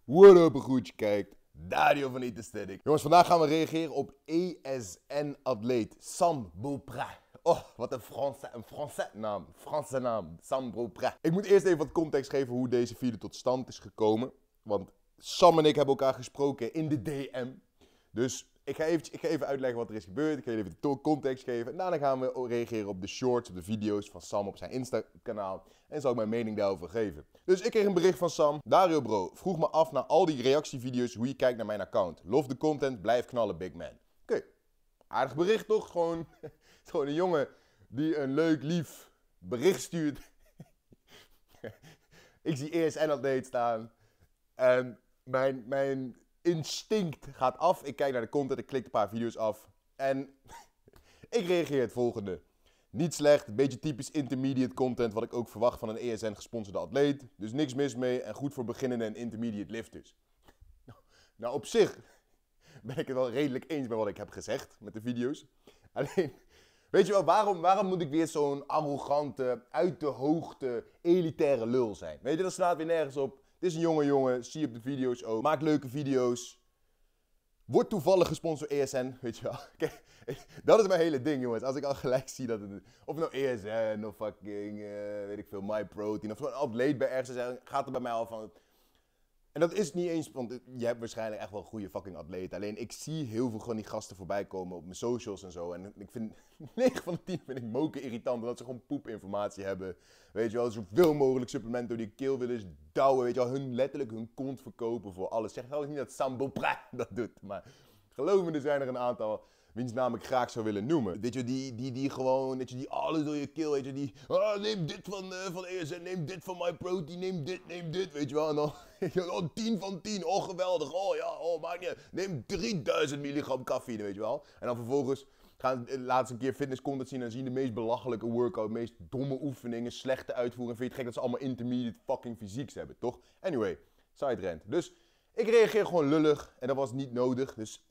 What up, een goedje kijkt. Dario van Eat Aesthetic. Jongens, vandaag gaan we reageren op ESN-atleet Sam Beaupré. Oh, wat een Franse naam. Sam Beaupré. Ik moet eerst even wat context geven hoe deze video tot stand is gekomen. Want Sam en ik hebben elkaar gesproken in de DM. Dus ik ga even uitleggen wat er is gebeurd. Ik ga even de context geven. En daarna gaan we reageren op de shorts, op de video's van Sam op zijn Insta-kanaal. En zal ik mijn mening daarover geven. Dus ik kreeg een bericht van Sam. Dario bro, vroeg me af na al die reactievideo's hoe je kijkt naar mijn account. Love de content, blijf knallen big man. Oké, aardig bericht toch? Gewoon een jongen die een leuk, lief bericht stuurt. Ik zie ESN-atleet staan. En mijn instinct gaat af. Ik kijk naar de content, ik klik een paar video's af. En ik reageer het volgende. Niet slecht, een beetje typisch intermediate content wat ik ook verwacht van een ESN gesponsorde atleet. Dus niks mis mee en goed voor beginnende en intermediate lifters. Nou, op zich ben ik het wel redelijk eens met wat ik heb gezegd met de video's. Alleen, weet je wel, waarom moet ik weer zo'n arrogante, uit de hoogte, elitaire lul zijn? Weet je, dat slaat weer nergens op. Het is een jonge jongen, zie je op de video's ook. Maak leuke video's. Wordt toevallig gesponsord door ESN, weet je wel. Kijk, dat is mijn hele ding, jongens. Als ik al gelijk zie dat het... Of nou ESN of fucking, weet ik veel, MyProtein. Of zo'n atleet bij ergens is, gaat er bij mij al van... En dat is niet eens, want je hebt waarschijnlijk echt wel een goede fucking atleet. Alleen ik zie heel veel gewoon die gasten voorbij komen op mijn socials en zo. En ik vind, 9 van de 10 vind ik moken irritant, omdat ze gewoon poepinformatie hebben. Weet je wel, zoveel mogelijk supplementen door die keel willen douwen. Weet je wel, letterlijk hun kont verkopen voor alles. Zeg trouwens niet dat Sam Beaupré dat doet, maar geloof me, er zijn er een aantal... wiens naam ik graag zou willen noemen. Weet je, die gewoon, weet je, die alles door je keel, weet je, die... neem dit van ESN, neem dit van MyProtein, neem dit, weet je wel. En dan, oh, 10 van 10, oh geweldig, oh ja, oh maakt niet uit. Neem 3000 milligram cafeïne, weet je wel. En dan vervolgens laat ze een keer fitnesscontent zien en zien de meest belachelijke workout, de meest domme oefeningen, slechte uitvoering. En vind je het gek dat ze allemaal intermediate fucking fysieks hebben, toch? Anyway, side rant. Dus ik reageer gewoon lullig en dat was niet nodig, dus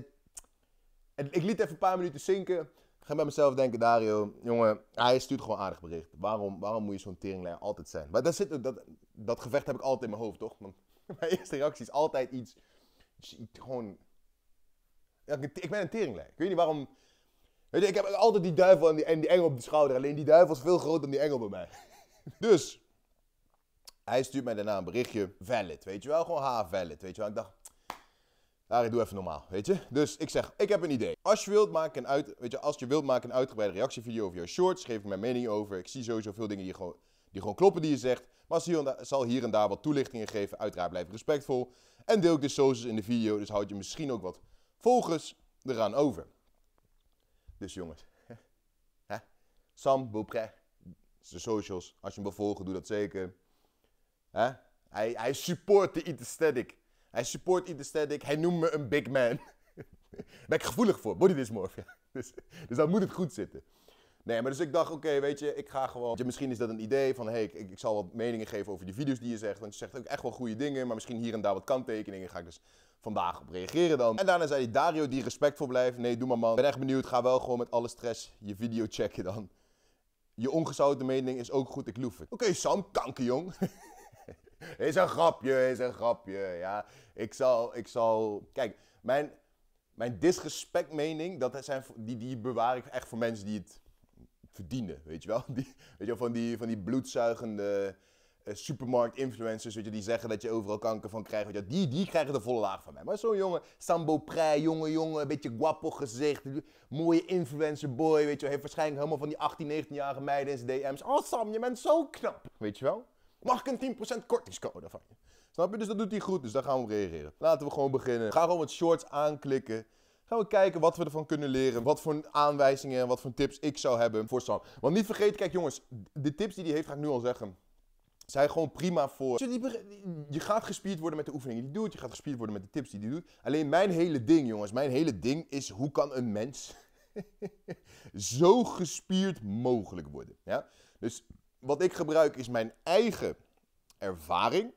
ik liet even een paar minuten zinken. Ik ga bij mezelf denken, Dario, jongen, hij stuurt gewoon aardig bericht. Waarom moet je zo'n teringleier altijd zijn? Maar dat gevecht heb ik altijd in mijn hoofd, toch? Want mijn eerste reactie is altijd iets gewoon... Ja, ik ben een teringleier. Ik weet niet waarom... Weet je, ik heb altijd die duivel en die engel op de schouder. Alleen die duivel is veel groter dan die engel bij mij. Dus, hij stuurt mij daarna een berichtje. Valid, weet je wel? Gewoon valid, weet je wel? Ik dacht... Harry, doe even normaal, weet je. Dus ik zeg, ik heb een idee. Als je wilt, maak een uitgebreide reactievideo over jouw shorts. Geef ik mijn mening over. Ik zie sowieso veel dingen die gewoon kloppen die je zegt. Maar zal hier en daar wat toelichtingen geven. Uiteraard blijf respectvol. En deel ik de socials in de video. Dus houd je misschien ook wat volgers eraan over. Dus jongens. Sam Beaupré. Zijn socials. Als je hem wil volgen, doe dat zeker. Hij support de Eat Aesthetic. Hij support Eat Aesthetic. Hij noemt me een big man. Daar ben ik gevoelig voor. Body dysmorphia. Dus dan moet het goed zitten. Nee, maar dus ik dacht, oké, weet je, ik ga gewoon... Misschien is dat een idee van, hey, ik zal wat meningen geven over die video's die je zegt. Want je zegt ook echt wel goede dingen, maar misschien hier en daar wat kanttekeningen. Ga ik dus vandaag op reageren dan. En daarna zei hij, Dario, die respectvol blijft. Nee, doe maar man. Ik ben echt benieuwd. Ga wel gewoon met alle stress je video checken dan. Je ongezouten mening is ook goed, ik loef het. Oké, Sam, kankerjong. Is een grapje, ja. Ik zal... Kijk, mijn disrespect-mening, die bewaar ik echt voor mensen die het verdienen, weet je wel? Weet je wel, van die bloedzuigende supermarkt-influencers, weet je, die zeggen dat je overal kanker van krijgt, weet je, die krijgen de volle laag van mij. Maar zo'n jongen, Sam Beaupré, jongen, een beetje guapo gezicht, mooie influencer boy, weet je wel, heeft waarschijnlijk helemaal van die 18, 19-jarige meiden in zijn DM's. Oh Sam, je bent zo knap, weet je wel? Mag ik een 10% kortingscode van je? Snap je? Dus dat doet hij goed, dus daar gaan we op reageren. Laten we gewoon beginnen. Ga gewoon wat shorts aanklikken. Gaan we kijken wat we ervan kunnen leren. Wat voor aanwijzingen en wat voor tips ik zou hebben voor Sam. Want niet vergeten, kijk jongens, de tips die hij heeft, ga ik nu al zeggen, zijn gewoon prima voor... Je gaat gespierd worden met de oefeningen die hij doet. Je gaat gespierd worden met de tips die hij doet. Alleen mijn hele ding, jongens, is hoe kan een mens zo gespierd mogelijk worden? Ja? Dus wat ik gebruik is mijn eigen ervaring,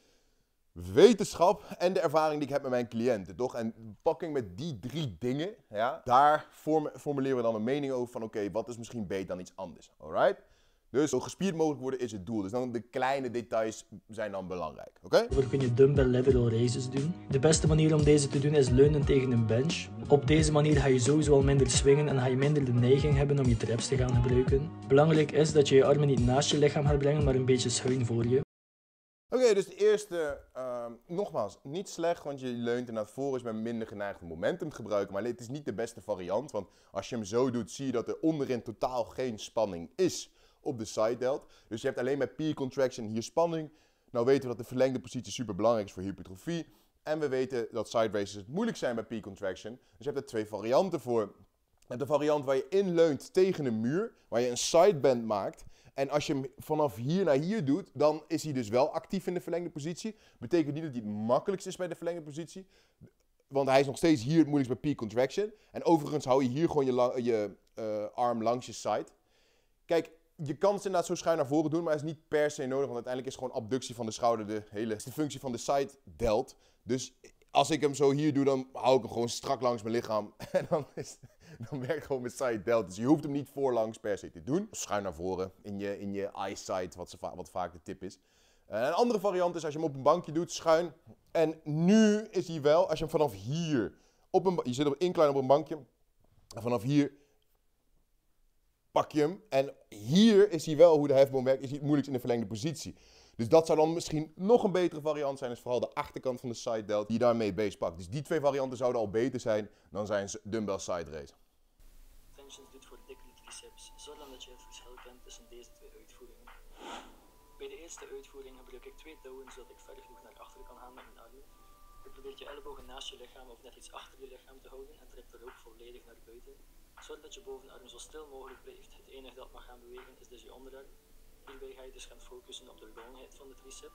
wetenschap en de ervaring die ik heb met mijn cliënten, toch? En pakking met die 3 dingen, ja, daar formuleren we dan een mening over van oké, wat is misschien beter dan iets anders, alright? Dus zo gespierd mogelijk worden is het doel. Dus dan de kleine details zijn dan belangrijk. Oké? Daarvoor kun je dumbbell lateral raises doen. De beste manier om deze te doen is leunen tegen een bench. Op deze manier ga je sowieso al minder swingen en ga je minder de neiging hebben om je traps te gaan gebruiken. Belangrijk is dat je je armen niet naast je lichaam gaat brengen, maar een beetje schuin voor je. Oké, dus de eerste, nogmaals, niet slecht, want je leunt naar voren, is met minder geneigd om momentum te gebruiken. Maar het is niet de beste variant, want als je hem zo doet, zie je dat er onderin totaal geen spanning is op de side delt. Dus je hebt alleen met peer contraction hier spanning. Nou weten we dat de verlengde positie super belangrijk is voor hypertrofie. En we weten dat side raises het moeilijk zijn bij peer contraction. Dus je hebt er twee varianten voor. Je hebt de variant waar je inleunt tegen een muur, waar je een sideband maakt. En als je hem vanaf hier naar hier doet, dan is hij dus wel actief in de verlengde positie. Betekent niet dat hij het makkelijkst is bij de verlengde positie. Want hij is nog steeds hier het moeilijkst bij peak contraction. En overigens hou je hier gewoon je arm langs je side. Kijk, je kan het inderdaad zo schuin naar voren doen, maar het is niet per se nodig. Want uiteindelijk is gewoon abductie van de schouder de functie van de side delt. Dus als ik hem zo hier doe, dan hou ik hem gewoon strak langs mijn lichaam. En dan werkt gewoon mijn side delt. Dus je hoeft hem niet voorlangs per se te doen. Schuin naar voren, in je eyesight, wat vaak de tip is. Een andere variant is als je hem op een bankje doet, schuin. En nu is hij wel, als je hem vanaf hier, je zit op incline op een bankje. En vanaf hier pak je hem. En hier is hij wel, hoe de hefboom werkt, is hij het moeilijkst in de verlengde positie. Dus dat zou dan misschien nog een betere variant zijn. Is vooral de achterkant van de side delt die je daarmee base pakt. Dus die twee varianten zouden al beter zijn dan zijn dumbbell side raise. Tensions doet voor dikkere triceps. Zorg dan dat je het verschil kent tussen deze twee uitvoeringen. Bij de eerste uitvoering gebruik ik 2 touwen zodat ik ver genoeg naar achteren kan gaan met mijn armen. Je probeert je ellebogen naast je lichaam of net iets achter je lichaam te houden en trekt de rook volledig naar buiten. Zorg dat je bovenarm zo stil mogelijk blijft. Het enige dat mag gaan bewegen is dus je onderarm. Hierbij ga je dus gaan focussen op de longheid van de tricep.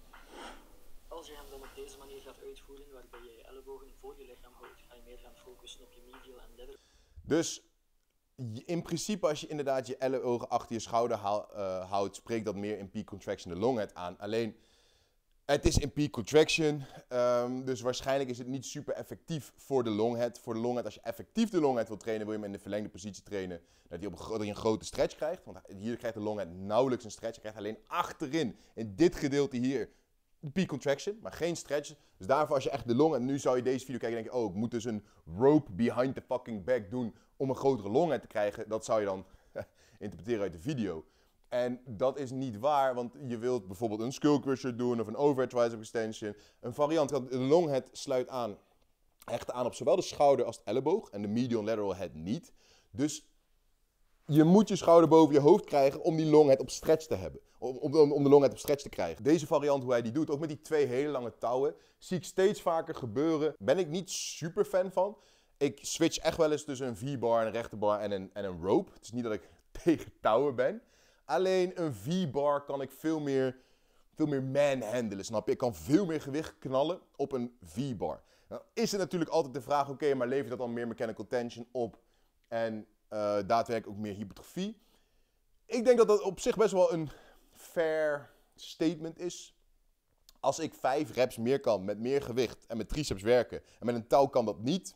Als je hem dan op deze manier gaat uitvoeren, waarbij je je ellebogen voor je lichaam houdt, ga je meer gaan focussen op je medial en lateral. Dus in principe als je inderdaad je ellebogen achter je schouder houdt, spreekt dat meer in peak contraction de longhead aan. Alleen, het is in peak contraction, dus waarschijnlijk is het niet super effectief voor de longhead. Voor de longhead, als je effectief de longhead wil trainen, wil je hem in de verlengde positie trainen. Dat je een grote stretch krijgt, want hier krijgt de longhead nauwelijks een stretch. Je krijgt alleen achterin, in dit gedeelte hier, de peak contraction, maar geen stretch. Dus daarvoor als je echt de longhead, nu zou je deze video kijken en denken, oh, ik moet dus een rope behind the fucking back doen om een grotere longhead te krijgen. Dat zou je dan interpreteren uit de video. En dat is niet waar, want je wilt bijvoorbeeld een skull crusher doen of een overhead tricep extension. Een variant, de longhead sluit aan, hecht aan op zowel de schouder als de elleboog en de medial lateral head niet. Dus je moet je schouder boven je hoofd krijgen om die longhead op stretch te hebben. Om de longhead op stretch te krijgen. Deze variant, hoe hij die doet, ook met die 2 hele lange touwen, zie ik steeds vaker gebeuren. Ben ik niet super fan van. Ik switch echt wel eens tussen een V-bar, een rechte bar en een rope. Het is niet dat ik tegen touwen ben. Alleen een V-bar kan ik veel meer manhandelen, snap je? Ik kan veel meer gewicht knallen op een V-bar. Nou is het natuurlijk altijd de vraag, oké, maar levert dat dan meer mechanical tension op en daadwerkelijk ook meer hypertrofie? Ik denk dat dat op zich best wel een fair statement is. Als ik 5 reps meer kan met meer gewicht en met triceps werken en met een touw kan dat niet,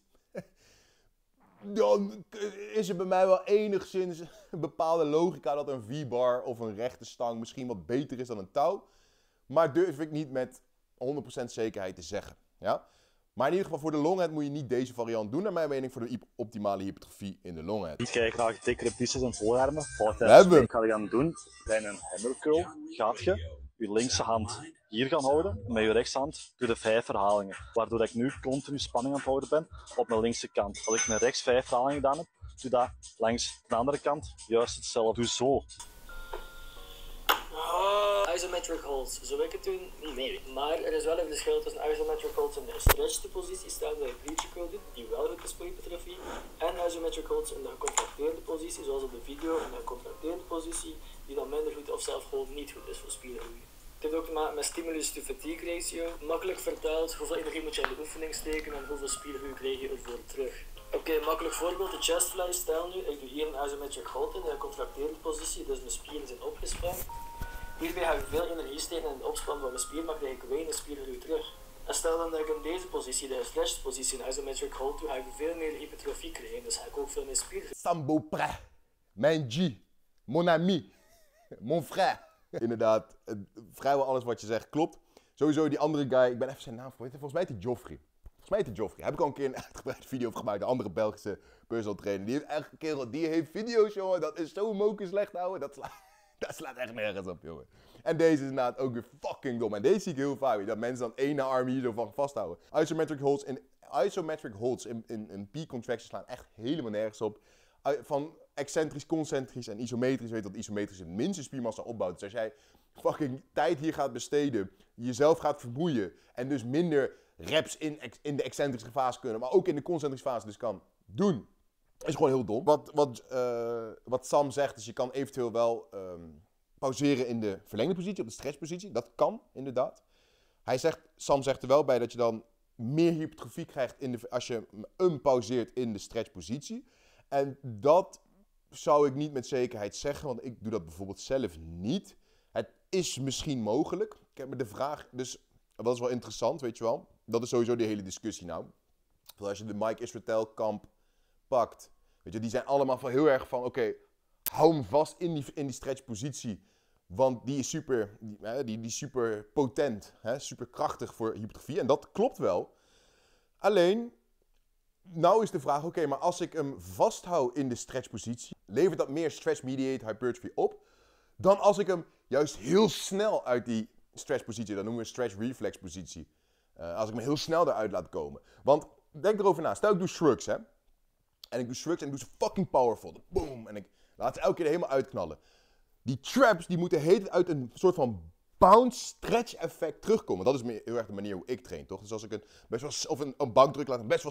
dan is er bij mij wel enigszins een bepaalde logica dat een V-bar of een rechte stang misschien wat beter is dan een touw. Maar durf ik niet met 100% zekerheid te zeggen. Ja? Maar in ieder geval voor de longhead moet je niet deze variant doen, naar mijn mening, voor de optimale hypertrofie in de longhead. Ik krijg graag dikkere biceps en voorarmen. Wat hebben ik ga gaan doen, bij een hammer curl gaat je je linkse hand hier gaan houden, met je rechtshand doe de 5 herhalingen. Waardoor ik nu continu spanning aan het houden ben op mijn linkse kant. Als ik met rechts 5 herhalingen gedaan heb, doe dat langs de andere kant juist hetzelfde. Doe zo. Isometric holds, zou ik het doen? Nee. Maar er is wel een verschil tussen isometric holds in de gestretchte positie, stel dat je breacher curl doet, die wel goed is voor hypertrofie, en isometric holds in de gecontracteerde positie, zoals op de video, in de gecontracteerde positie, die dan minder goed of zelfs gewoon niet goed is voor spiergroei. Het heeft ook te maken met stimulus to fatigue ratio. Makkelijk vertaald, hoeveel energie moet je in de oefening steken en hoeveel spiergroei krijg je ervoor terug. Oké, makkelijk voorbeeld, de chest fly. Stel nu, ik doe hier een isometric hold in de gecontracteerde positie, dus mijn spieren zijn opgespannen. Hierbij ga ik veel energie steken in het opspannen van mijn spier, maar krijg ik weinig spiergroei terug. En stel dan dat ik in deze positie, de stretched positie, een isometric hold doe, ga ik veel meer hypertrofie krijgen, dus ga ik ook veel meer spiergroei. Sambo pre, mijn G, mon ami. Mon frère. Inderdaad, vrijwel alles wat je zegt klopt. Sowieso die andere guy, ik ben even zijn naam vergeten. Volgens mij heet hij Joffrey. Heb ik al een keer een uitgebreide video over gemaakt. De andere Belgische personal trainer. Die heeft echt een kerel, die heeft video's, jongen. Dat is zo moken slecht, ouwe. Dat slaat echt nergens op, jongen. En deze is inderdaad ook weer fucking dom. En deze zie ik heel vaak. Dat mensen dan één arm hier zo van vasthouden. Isometric holds in P-contraction slaan echt helemaal nergens op. Van excentrisch, concentrisch en isometrisch. Weet dat isometrisch het minste spiermassa opbouwt. Dus als jij fucking tijd hier gaat besteden, jezelf gaat vermoeien en dus minder reps in de excentrische fase kunnen, maar ook in de concentrische fase dus kan doen, is gewoon heel dom. Wat Sam zegt is, je kan eventueel wel pauzeren in de verlengde positie, op de stretchpositie. Dat kan, inderdaad. Sam zegt er wel bij dat je dan meer hypertrofie krijgt als je hem pauzeert in de stretchpositie. En dat zou ik niet met zekerheid zeggen, want ik doe dat bijvoorbeeld zelf niet. Het is misschien mogelijk. Ik heb me de vraag, dus dat is wel interessant, weet je wel. Dat is sowieso die hele discussie nou. Als je de Mike Israel kamp pakt, weet je, die zijn allemaal heel erg van, oké, hou hem vast in die stretchpositie. Want die is super potent, super krachtig voor hypertrofie. En dat klopt wel. Alleen, nou is de vraag, oké, maar als ik hem vasthoud in de stretchpositie, levert dat meer stretch-mediated hypertrophy op dan als ik hem juist heel snel uit die stretchpositie, dat noemen we stretch-reflex-positie, als ik hem heel snel eruit laat komen. Want denk erover na, stel ik doe shrugs, hè. En ik doe shrugs en ik doe ze fucking powerful. Boom, en ik laat ze elke keer helemaal uitknallen. Die traps, die moeten heet uit een soort van bounce stretch effect terugkomen. Dat is heel erg de manier hoe ik train, toch? Dus als ik een bankdruk laat, best wel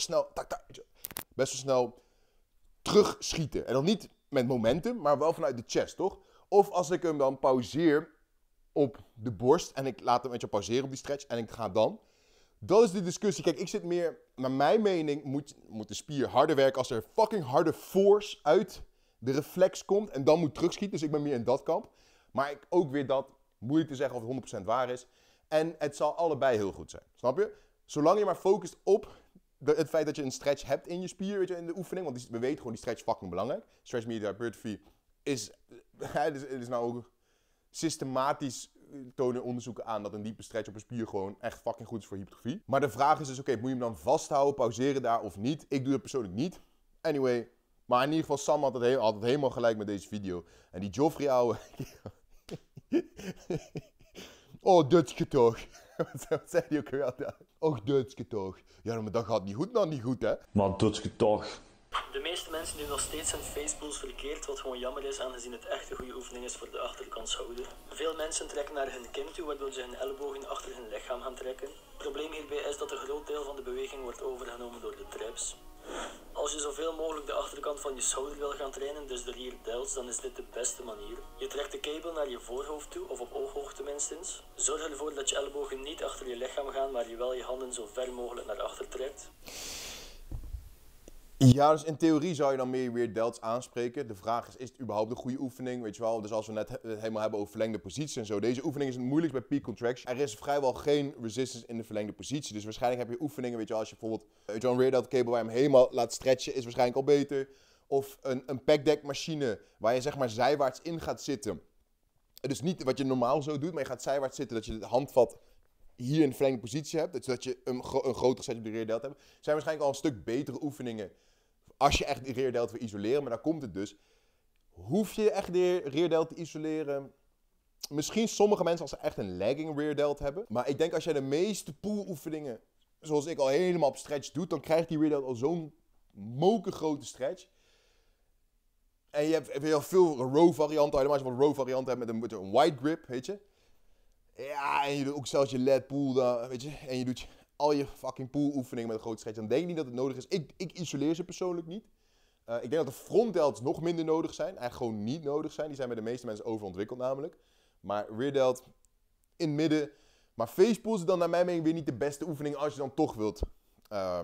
snel terugschieten. En dan niet met momentum, maar wel vanuit de chest, toch? Of als ik hem dan pauzeer op de borst en ik laat hem een beetje pauzeren op die stretch en ik ga dan. Dat is de discussie. Kijk, ik zit meer, naar mijn mening, moet de spier harder werken als er fucking harde force uit de reflex komt en dan moet terugschieten. Dus ik ben meer in dat kamp. Maar ook weer dat, moeilijk te zeggen of het 100% waar is. En het zal allebei heel goed zijn. Snap je? Zolang je maar focust op het feit dat je een stretch hebt in je spier, weet je, in de oefening. Want we weten gewoon, die stretch is fucking belangrijk. Stretch mediated hypertrophy is nou ook systematisch tonen onderzoeken aan dat een diepe stretch op een spier gewoon echt fucking goed is voor hypertrofie. Maar de vraag is dus, oké, moet je hem dan vasthouden, pauzeren daar of niet? Ik doe dat persoonlijk niet. Anyway, maar in ieder geval, Sam had het helemaal gelijk met deze video. En die Joffrey ouwe. Oh, Dutske toch. Wat zei hij ook weer altijd? Och, Dutske toch. Ja, maar dat gaat niet goed, dan niet goed, hè? Maar Dutske toch. De meeste mensen doen nog steeds hun facepulls verkeerd, wat gewoon jammer is aangezien het echt een goede oefening is voor de achterkantschouder. Veel mensen trekken naar hun kin toe, waardoor ze hun ellebogen achter hun lichaam gaan trekken. Het probleem hierbij is dat een groot deel van de beweging wordt overgenomen door de traps. Als je zoveel mogelijk de achterkant van je schouder wil gaan trainen, dus de rear delts, dan is dit de beste manier. Je trekt de kabel naar je voorhoofd toe, of op ooghoogte minstens. Zorg ervoor dat je ellebogen niet achter je lichaam gaan, maar je wel je handen zo ver mogelijk naar achter trekt. Ja, dus in theorie zou je dan meer weer delts aanspreken. De vraag is het überhaupt een goede oefening? Weet je wel, dus als we net helemaal hebben over verlengde posities en zo. Deze oefening is het moeilijkst bij peak contraction. Er is vrijwel geen resistance in de verlengde positie. Dus waarschijnlijk heb je oefeningen, weet je wel, als je bijvoorbeeld een rear delt cable waar je hem helemaal laat stretchen, is waarschijnlijk al beter. Of een packdeck machine waar je zeg maar zijwaarts in gaat zitten. Dus niet wat je normaal zo doet, maar je gaat zijwaarts zitten, dat je het handvat hier in de verlengde positie hebt. Zodat je een grotere set op de rear delt hebt. Zijn waarschijnlijk al een stuk betere oefeningen als je echt de rear delt wil isoleren. Maar dan komt het dus. Hoef je echt de rear delt te isoleren? Misschien sommige mensen als ze echt een lagging rear delt hebben. Maar ik denk als jij de meeste pull oefeningen, zoals ik al helemaal op stretch doet, dan krijgt die rear delt al zo'n mokergrote stretch. En je hebt heel veel row varianten. Helemaal als je wat row varianten hebt met een wide grip, weet je. Ja, en je doet ook zelfs je lat pull dan, weet je. En je doet al je fucking pull oefeningen met een grote stretch. Dan denk ik niet dat het nodig is. Ik isoleer ze persoonlijk niet. Ik denk dat de front delts nog minder nodig zijn. Eigenlijk gewoon niet nodig zijn. Die zijn bij de meeste mensen overontwikkeld namelijk. Maar rear delt in het midden. Maar face pulls is dan naar mijn mening weer niet de beste oefening als je dan toch wilt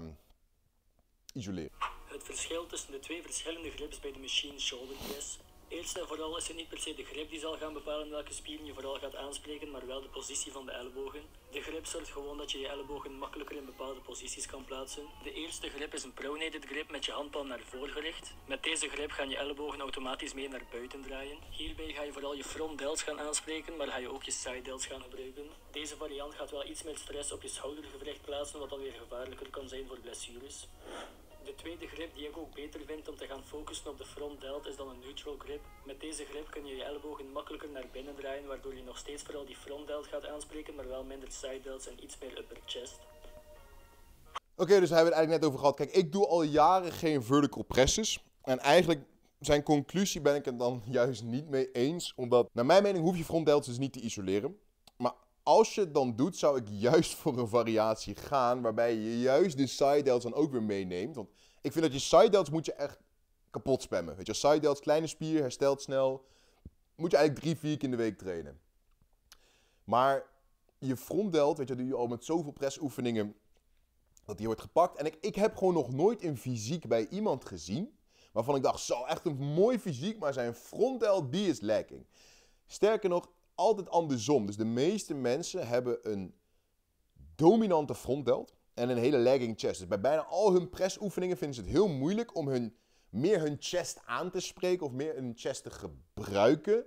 isoleren. Het verschil tussen de twee verschillende grips bij de machine shoulder press Eerst en vooral is het niet per se de grip die zal gaan bepalen welke spieren je vooral gaat aanspreken, maar wel de positie van de ellebogen. De grip zorgt gewoon dat je je ellebogen makkelijker in bepaalde posities kan plaatsen. De eerste grip is een pronated grip met je handpalm naar voren gericht. Met deze grip gaan je ellebogen automatisch mee naar buiten draaien. Hierbij ga je vooral je front delts gaan aanspreken, maar ga je ook je side delts gaan gebruiken. Deze variant gaat wel iets meer stress op je schoudergewricht plaatsen, wat dan weer gevaarlijker kan zijn voor blessures. De tweede grip die ik ook beter vind om te gaan focussen op de front delt is dan een neutral grip. Met deze grip kun je je ellebogen makkelijker naar binnen draaien, waardoor je nog steeds vooral die front delt gaat aanspreken, maar wel minder side delts en iets meer upper chest. Oké, dus daar hebben we het eigenlijk net over gehad. Kijk, ik doe al jaren geen vertical presses. En eigenlijk, zijn conclusie ben ik het dan juist niet mee eens. Omdat, naar mijn mening, hoef je front delts dus niet te isoleren. Maar als je het dan doet, zou ik juist voor een variatie gaan. Waarbij je juist de side delts dan ook weer meeneemt. Want ik vind dat je side delts moet je echt kapot spammen. Weet je, side delts, kleine spier, herstelt snel. Moet je eigenlijk 3-4 keer in de week trainen. Maar je front delt, weet je, doe je al met zoveel pressoefeningen dat die wordt gepakt. En ik heb gewoon nog nooit een fysiek bij iemand gezien waarvan ik dacht, zo, echt een mooi fysiek, maar zijn front delt, die is lacking. Sterker nog, altijd andersom. Dus de meeste mensen hebben een dominante front delt en een hele lagging chest. Dus bij bijna al hun pressoefeningen vinden ze het heel moeilijk om meer hun chest aan te spreken of meer hun chest te gebruiken.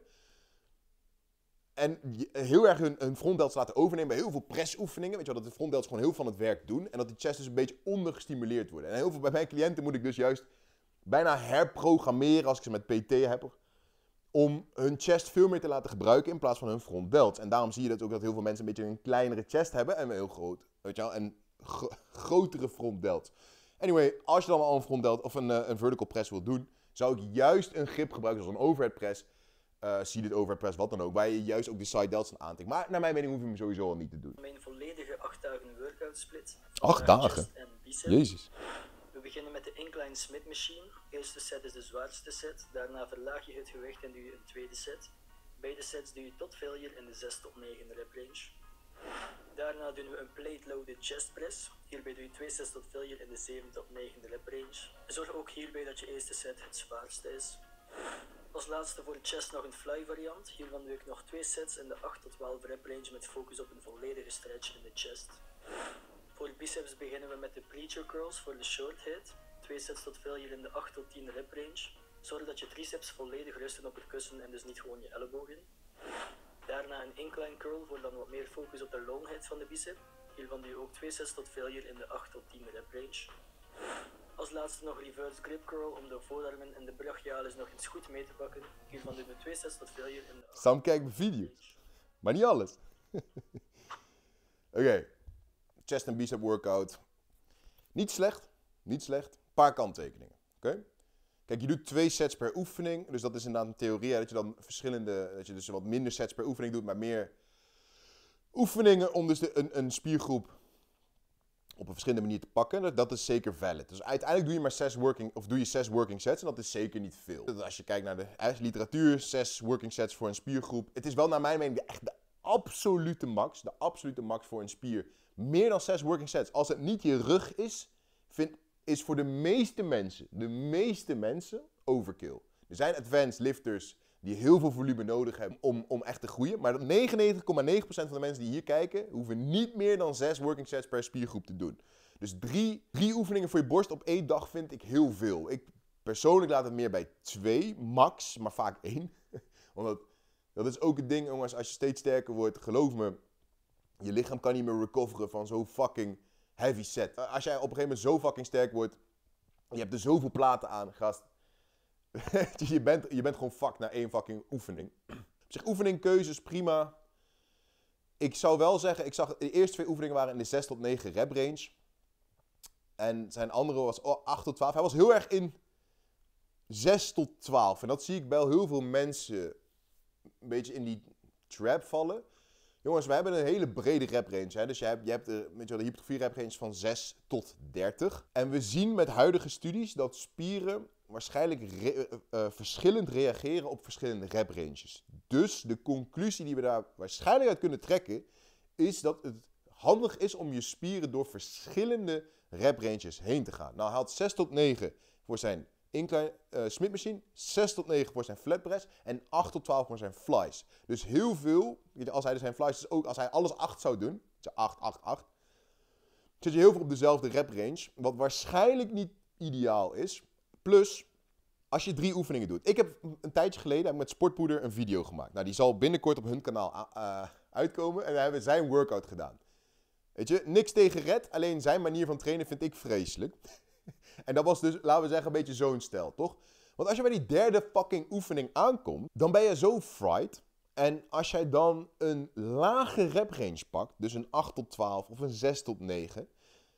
En heel erg hun front delts laten overnemen bij heel veel pressoefeningen. Weet je wel, dat de front delts gewoon heel veel van het werk doen. En dat die chest dus een beetje ondergestimuleerd worden. En heel veel bij mijn cliënten moet ik dus juist bijna herprogrammeren als ik ze met PT heb. Om hun chest veel meer te laten gebruiken in plaats van hun front delts. En daarom zie je dat ook dat heel veel mensen een beetje een kleinere chest hebben en heel groot. Weet je wel, en grotere front delts. Anyway, als je dan al een front delt of een vertical press wilt doen, zou ik juist een grip gebruiken zoals een overhead press. Seated overhead press, wat dan ook, waar je juist ook de side delts aan aantikt. Maar naar mijn mening hoef je hem sowieso al niet te doen. Mijn volledige 8 dagen workout split. 8 dagen? Jezus. We beginnen met de Incline Smith Machine. Eerste set is de zwaarste set. Daarna verlaag je het gewicht en doe je een tweede set. Beide sets doe je tot failure in de 6 tot 9 rep range. Daarna doen we een plate loaded chest press. Hierbij doe je 2 sets tot failure in de 7 tot 9 rep range. Zorg ook hierbij dat je eerste set het zwaarste is. Als laatste voor de chest nog een fly variant. Hiervan doe ik nog 2 sets in de 8 tot 12 rep range met focus op een volledige stretch in de chest. Voor de biceps beginnen we met de preacher curls voor de short hit. 2 sets tot failure in de 8 tot 10 rep range. Zorg dat je triceps volledig rusten op het kussen en dus niet gewoon je ellebogen. Daarna een incline curl voor dan wat meer focus op de long hit van de bicep. Hiervan doe je ook 2 sets tot failure in de 8 tot 10 rep range. Als laatste nog reverse grip curl om de voorarmen en de brachialis nog eens goed mee te pakken. Hiervan doen we 2 sets tot failure in de 8. Sam kijkt mijn video's, maar niet alles. Oké. Chest en bicep workout. Niet slecht, niet slecht. Paar kanttekeningen, oké? Kijk, je doet 2 sets per oefening, dus dat is inderdaad een theorie, hè, dat je dan dat je dus wat minder sets per oefening doet, maar meer oefeningen om dus een spiergroep op een verschillende manier te pakken. Dat is zeker valid. Dus uiteindelijk doe je 6 working sets en dat is zeker niet veel. Dus als je kijkt naar de literatuur, 6 working sets voor een spiergroep. Het is wel naar mijn mening echt de absolute max voor een spier. Meer dan 6 working sets. Als het niet je rug is voor de meeste mensen overkill. Er zijn advanced lifters die heel veel volume nodig hebben om echt te groeien. Maar 99,9% van de mensen die hier kijken, hoeven niet meer dan 6 working sets per spiergroep te doen. Dus 3 oefeningen voor je borst op 1 dag vind ik heel veel. Ik persoonlijk laat het meer bij 2, max, maar vaak 1. Omdat dat is ook het ding, jongens, als je steeds sterker wordt, geloof me, je lichaam kan niet meer recoveren van zo'n fucking heavy set. Als jij op een gegeven moment zo fucking sterk wordt, je hebt er zoveel platen aan, gast. je bent gewoon fucked na 1 fucking oefening. Op zich, oefeningkeuzes, prima. Ik zou wel zeggen, de eerste 2 oefeningen waren in de 6 tot 9 rep range. En zijn andere was 8 tot 12. Hij was heel erg in 6 tot 12. En dat zie ik bij heel veel mensen een beetje in die trap vallen. Jongens, we hebben een hele brede rep range. Hè? Dus je hebt de hypertrofie rep range van 6 tot 30. En we zien met huidige studies dat spieren waarschijnlijk verschillend reageren op verschillende rep ranges. Dus de conclusie die we daar waarschijnlijk uit kunnen trekken, is dat het handig is om je spieren door verschillende rep ranges heen te gaan. Nou, hij had 6 tot 9 voor zijn incline Smith machine, 6 tot 9 voor zijn flat press en 8 tot 12 voor zijn flies. Dus heel veel, als hij zijn flies, dus ook als hij alles 8 zou doen, 8, 8, 8, zit je heel veel op dezelfde rep range, wat waarschijnlijk niet ideaal is. Plus, als je 3 oefeningen doet. Ik heb een tijdje geleden met Sportpoeder een video gemaakt. Nou, die zal binnenkort op hun kanaal uitkomen en daar hebben we zijn workout gedaan. Weet je, niks tegen Red, alleen zijn manier van trainen vind ik vreselijk. En dat was dus, laten we zeggen, een beetje zo'n stijl, toch? Want als je bij die derde fucking oefening aankomt, dan ben je zo fried. En als jij dan een lage rep range pakt, dus een 8 tot 12 of een 6 tot 9,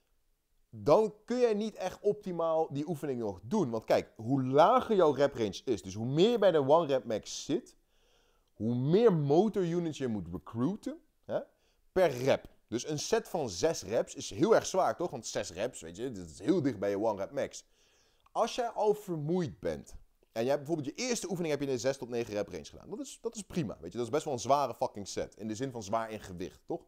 dan kun je niet echt optimaal die oefening nog doen. Want kijk, hoe lager jouw rep range is, dus hoe meer je bij de one rep max zit, hoe meer motor units je moet recruiten, hè, per rep. Dus een set van 6 reps is heel erg zwaar, toch? Want 6 reps, weet je, dat is heel dicht bij je one rep max. Als jij al vermoeid bent, en jij hebt bijvoorbeeld je eerste oefening heb je in een 6 tot 9 rep range gedaan. Dat is prima, weet je. Dat is best wel een zware fucking set. In de zin van zwaar in gewicht, toch?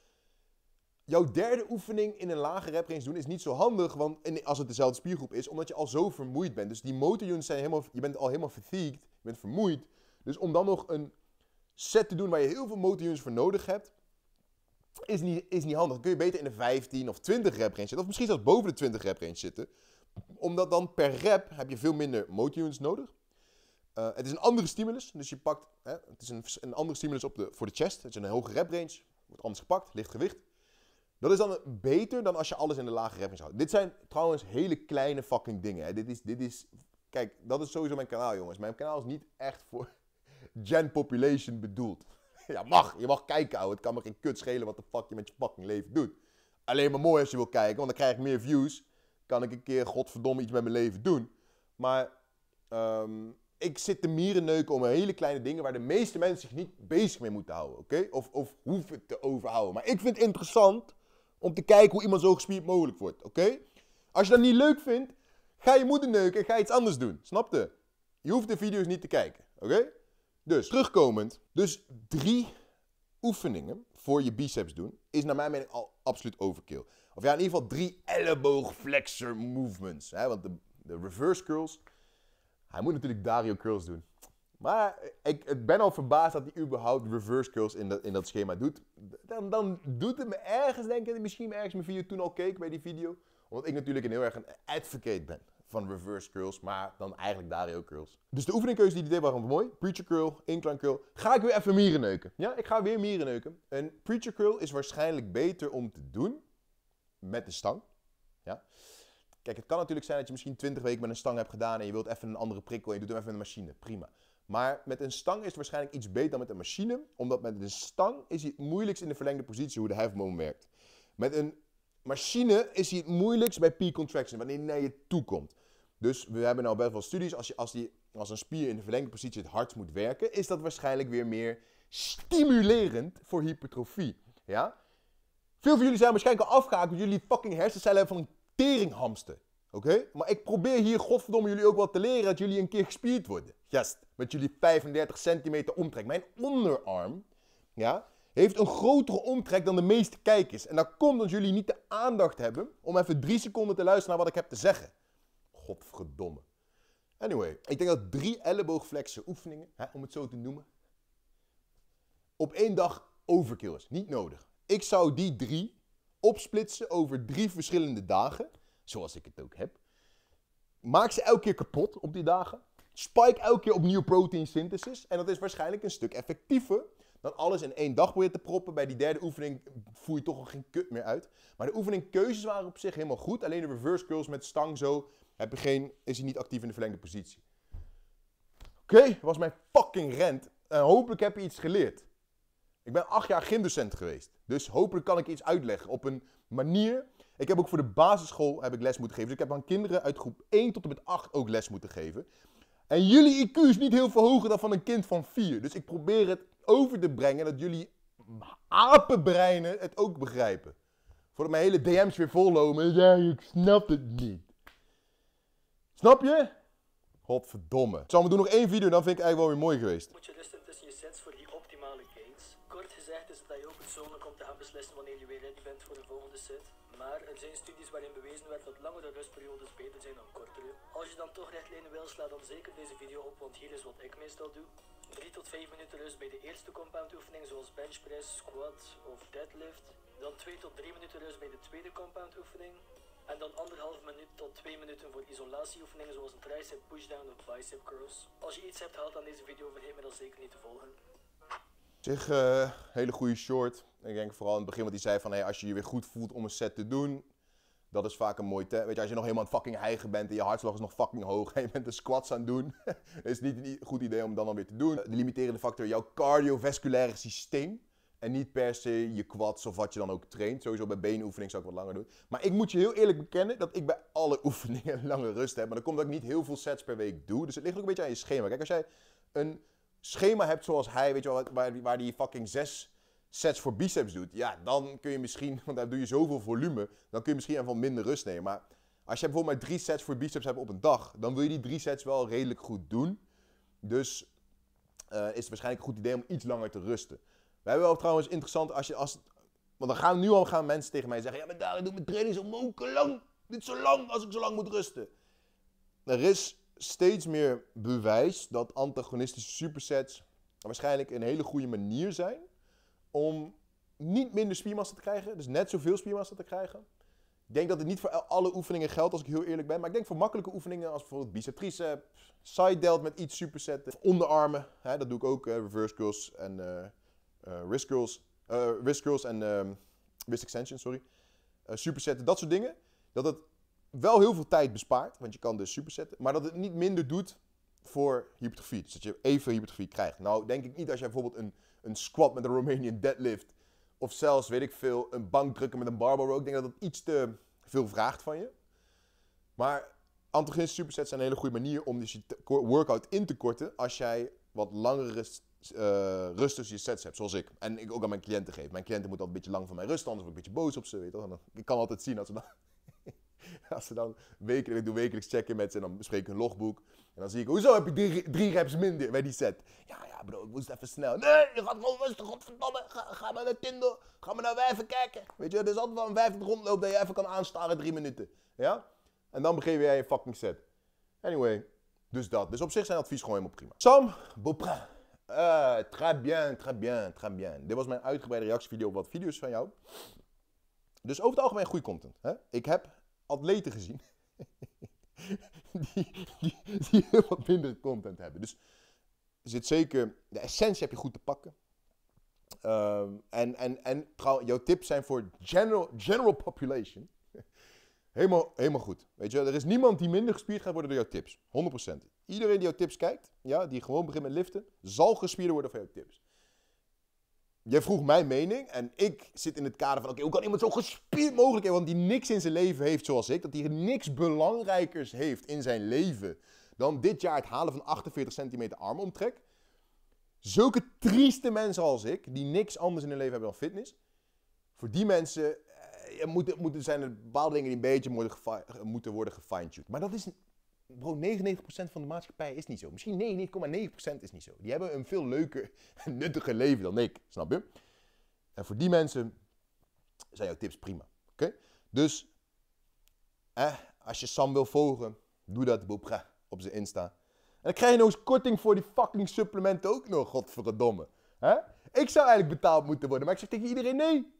Jouw derde oefening in een lage rep range doen is niet zo handig, want als het dezelfde spiergroep is, omdat je al zo vermoeid bent. Dus die motor units zijn helemaal, je bent al helemaal fatigued, je bent vermoeid. Dus om dan nog een set te doen waar je heel veel motor units voor nodig hebt, is niet handig. Dan kun je beter in de 15 of 20 rep range zitten, of misschien zelfs boven de 20 rep range zitten. Omdat dan per rep heb je veel minder motor units nodig. Het is een andere stimulus, dus je pakt, het is een andere stimulus voor de chest. Het is een hoge rep range, wordt anders gepakt, licht gewicht. Dat is dan beter dan als je alles in de lage rep range houdt. Dit zijn trouwens hele kleine fucking dingen. Hè. Dit is, kijk, dat is sowieso mijn kanaal, jongens. Mijn kanaal is niet echt voor gen population bedoeld. Ja, je mag kijken, ouwe. Het kan me geen kut schelen wat de fuck je met je fucking leven doet. Alleen maar mooi als je wil kijken, want dan krijg ik meer views. Kan ik een keer, godverdomme, iets met mijn leven doen. Maar ik zit te mierenneuken om hele kleine dingen waar de meeste mensen zich niet bezig mee moeten houden, oké? Of hoeven te overhouden. Maar ik vind het interessant om te kijken hoe iemand zo gespierd mogelijk wordt, oké? Als je dat niet leuk vindt, ga je moeder neuken en ga iets anders doen, snap je? Je hoeft de video's niet te kijken, oké? Dus, terugkomend. Dus 3 oefeningen voor je biceps doen is naar mijn mening al absoluut overkill. Of ja, in ieder geval 3 elleboogflexor movements. Hè? Want de reverse curls, hij moet natuurlijk Dario curls doen. Maar ik ben al verbaasd dat hij überhaupt reverse curls in dat schema doet. Dan doet het me ergens denken, dat misschien ergens mijn video toen al keek bij die video. Omdat ik natuurlijk heel erg een advocate ben van reverse curls, maar dan eigenlijk Dario curls. Dus de oefeningkeuze die hij deed waren mooi. Preacher curl, incline curl. Ga ik weer even mieren neuken. Ja, ik ga weer mieren neuken. Een preacher curl is waarschijnlijk beter om te doen met de stang. Ja. Kijk, het kan natuurlijk zijn dat je misschien 20 weken met een stang hebt gedaan en je wilt even een andere prikkel en je doet hem even met een machine. Prima. Maar met een stang is het waarschijnlijk iets beter dan met een machine, omdat met een stang is hij het moeilijkst in de verlengde positie hoe de hefboom werkt. Met een machine is hij het moeilijkst bij peak contraction, wanneer hij naar je toe komt. Dus we hebben nou best wel studies, als een spier in de verlengde positie het hardst moet werken, is dat waarschijnlijk weer meer stimulerend voor hypertrofie. Ja? Veel van jullie zijn waarschijnlijk al afgehaakt, want jullie fucking hersencellen hebben van een teringhamster. Oké? Maar ik probeer hier, godverdomme, jullie ook wel te leren dat jullie een keer gespierd worden. Gast, met jullie 35 centimeter omtrek. Mijn onderarm, ja, heeft een grotere omtrek dan de meeste kijkers. En dat komt omdat jullie niet de aandacht hebben om even 3 seconden te luisteren naar wat ik heb te zeggen. Godverdomme. Anyway, ik denk dat 3 elleboogflexen oefeningen, om het zo te noemen, op 1 dag overkill is. Niet nodig. Ik zou die 3 opsplitsen over 3 verschillende dagen, zoals ik het ook heb. Maak ze elke keer kapot op die dagen. Spike elke keer opnieuw protein synthesis. En dat is waarschijnlijk een stuk effectiever dan alles in 1 dag proberen te proppen. Bij die derde oefening voer je toch al geen kut meer uit. Maar de oefeningkeuzes waren op zich helemaal goed. Alleen de reverse curls met stang zo is hij niet actief in de verlengde positie. Oké, dat was mijn fucking rant. En hopelijk heb je iets geleerd. Ik ben 8 jaar gymdocent geweest. Dus hopelijk kan ik iets uitleggen op een manier. Ik heb ook voor de basisschool les moeten geven. Dus ik heb aan kinderen uit groep 1 tot en met 8 ook les moeten geven. En jullie IQ is niet heel veel hoger dan van een kind van 4. Dus ik probeer het over te brengen dat jullie apenbreinen het ook begrijpen. Voordat mijn hele DM's weer vollopen. Ja, ik snap het niet. Snap je? Godverdomme. Zal we doen nog 1 video, dan vind ik eigenlijk wel weer mooi geweest. Moet je rusten tussen je sets voor die optimale gains. Kort gezegd. gezegd is het dat je ook persoonlijk om te gaan beslissen wanneer je weer ready bent voor een volgende set. Maar er zijn studies waarin bewezen werd dat langere rustperiodes beter zijn dan kortere. Als je dan toch richtlijnen wil, sla dan zeker deze video op, want hier is wat ik meestal doe. 3 tot 5 minuten rust bij de eerste compound oefening zoals benchpress, squat of deadlift. Dan 2 tot 3 minuten rust bij de tweede compound oefening. En dan 1,5 minuut tot 2 minuten voor isolatieoefeningen zoals een tricep pushdown of bicep curls. Als je iets hebt gehaald aan deze video, vergeet me dan zeker niet te volgen. Zeg, hele goede short. Ik denk vooral in het begin wat hij zei van, hey, als je je weer goed voelt om een set te doen, dat is vaak een mooi weet je, als je nog helemaal aan het fucking hijgen bent en je hartslag is nog fucking hoog en je bent de squats aan het doen, is het niet een goed idee om dan alweer te doen. De limiterende factor, jouw cardiovasculaire systeem en niet per se je quads of wat je dan ook traint. Sowieso bij benoefening zou ik wat langer doen. Maar ik moet je heel eerlijk bekennen dat ik bij alle oefeningen lange rust heb. Maar dat komt dat ik niet heel veel sets per week doe. Dus het ligt ook een beetje aan je schema. Kijk, als jij een schema hebt zoals hij, weet je wel, waar die fucking 6 sets voor biceps doet, ja, dan kun je misschien, want daar doe je zoveel volume, dan kun je misschien even minder rust nemen. Maar als je bijvoorbeeld maar 3 sets voor biceps hebt op een dag, dan wil je die 3 sets wel redelijk goed doen. Dus is het waarschijnlijk een goed idee om iets langer te rusten. We hebben wel trouwens interessant, want dan nu al gaan mensen tegen mij zeggen, ja, maar daar doet mijn training zo moken lang, niet zo lang als ik zo lang moet rusten. Er is steeds meer bewijs dat antagonistische supersets waarschijnlijk een hele goede manier zijn om niet minder spiermassa te krijgen, dus net zoveel spiermassa te krijgen. Ik denk dat het niet voor alle oefeningen geldt, als ik heel eerlijk ben, maar ik denk voor makkelijke oefeningen als bijvoorbeeld bicep tricep, side delt met iets supersetten, onderarmen, hè, dat doe ik ook, reverse curls en wrist curls en wrist extension, sorry. Supersetten, dat soort dingen, dat het wel heel veel tijd bespaart, want je kan dus supersetten, maar dat het niet minder doet voor hypertrofie, dus dat je even hypertrofie krijgt. Nou, denk ik niet als jij bijvoorbeeld een squat met een Romanian deadlift, of zelfs, weet ik veel, een bankdrukken met een barbell row. Ik denk dat het iets te veel vraagt van je. Maar antagonistische supersets zijn een hele goede manier om dus je workout in te korten als jij wat langere rust tussen je sets hebt, zoals ik. En ik ook aan mijn cliënten geef. Mijn cliënten moeten altijd een beetje lang van mij rusten, anders word ik een beetje boos op ze. Weet je wel. Ik kan altijd zien als ze dan wekelijks, ik doe wekelijks check-in met ze en dan bespreek ik hun logboek. En dan zie ik, hoezo heb je 3 reps minder bij die set? Ja bro, ik moest even snel. Nee, je gaat gewoon rustig, godverdomme. Ga maar naar Tinder, ga maar naar wijven kijken. Weet je, er is altijd wel een 50 rondloop dat je even kan aanstaren 3 minuten. Ja? En dan begin jij je fucking set. Anyway, dus dat. Dus op zich zijn advies gewoon helemaal prima. Sam Beauprin. Très bien, très bien, très bien. Dit was mijn uitgebreide reactievideo op wat video's van jou. Dus over het algemeen goede content. Hè? Ik heb atleten gezien die heel wat minder content hebben. Dus er zit zeker, de essentie heb je goed te pakken. En trouwens, jouw tips zijn voor general population helemaal goed. Weet je, er is niemand die minder gespierd gaat worden door jouw tips. 100%. Iedereen die jouw tips kijkt, ja, die gewoon begint met liften, zal gespierder worden van jouw tips. Jij vroeg mijn mening en ik zit in het kader van, oké, hoe kan iemand zo gespierd mogelijk hebben, want die niks in zijn leven heeft zoals ik, dat hij niks belangrijkers heeft in zijn leven dan dit jaar het halen van 48 centimeter armomtrek. Zulke trieste mensen als ik, die niks anders in hun leven hebben dan fitness, voor die mensen zijn er bepaalde dingen die een beetje moeten worden gefine-tuned. Maar dat is, bro, 99% van de maatschappij is niet zo. Misschien 99,9% is niet zo. Die hebben een veel leuker en nuttiger leven dan ik, snap je? En voor die mensen zijn jouw tips prima. Oké? Dus, als je Sam wil volgen, doe dat op zijn Insta. En dan krijg je nog eens korting voor die fucking supplementen ook nog, godverdomme. Ik zou eigenlijk betaald moeten worden, maar ik zeg tegen iedereen nee.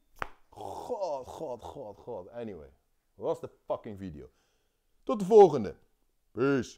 God. Anyway, was de fucking video. Tot de volgende. Peace.